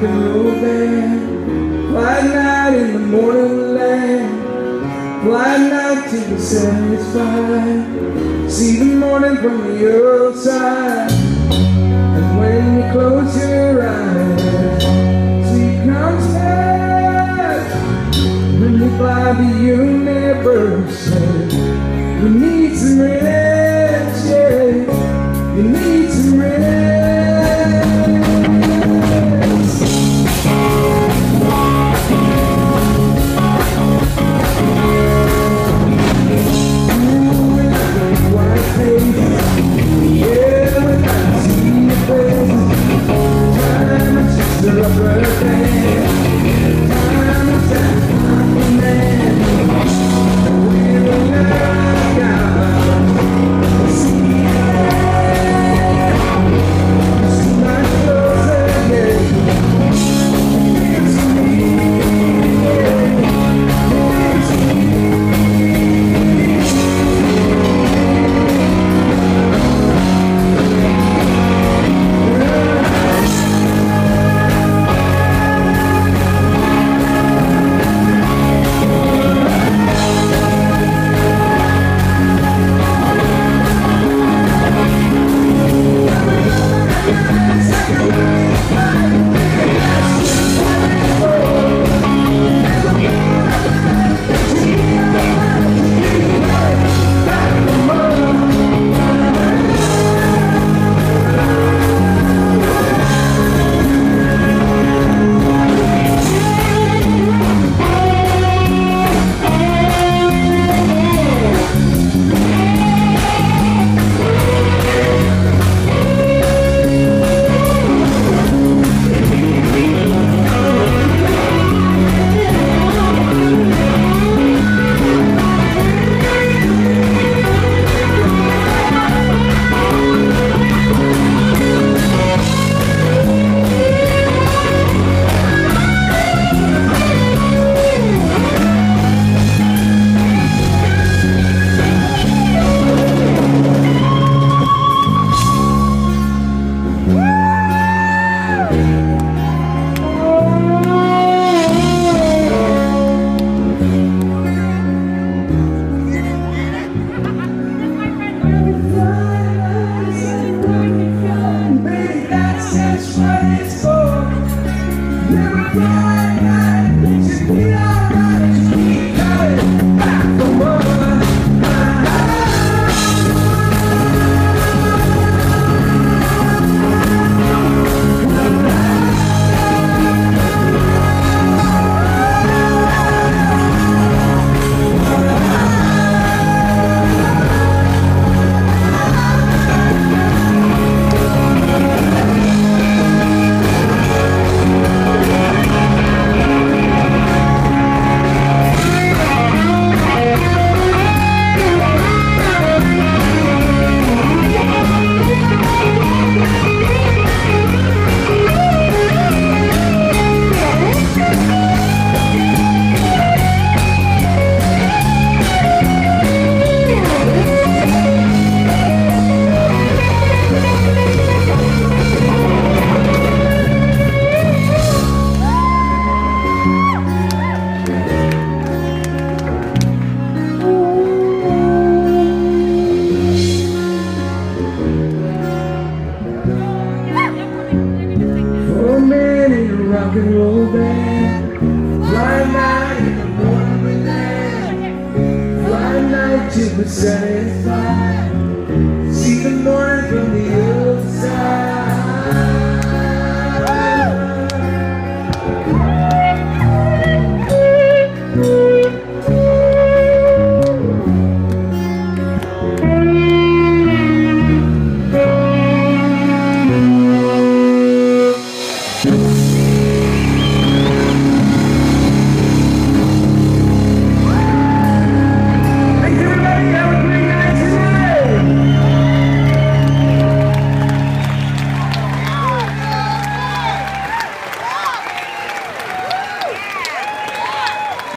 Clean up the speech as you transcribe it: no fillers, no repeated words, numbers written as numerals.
and roll band. Fly night in the morning land. Fly night till the sun is fine. See the morning from the other side. And when you close your eyes, sleep comes fast. When you fly the universe, you need some rest, yeah. You need some rest. Rock and roll band. Fly night in the morning land. Fly night till the sun is fine. See the morning from the earth.